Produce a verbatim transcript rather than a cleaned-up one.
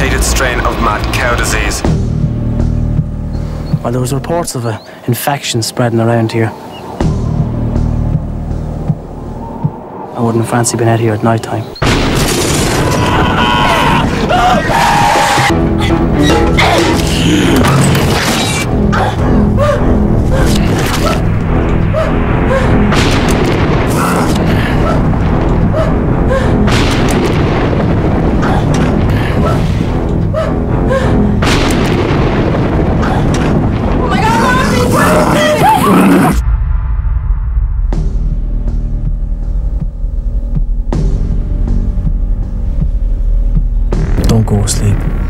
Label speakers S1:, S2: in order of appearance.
S1: mutated strain of mad cow disease.
S2: Well, there was reports of an infection spreading around here. I wouldn't fancy being out here at night time. Don't go asleep.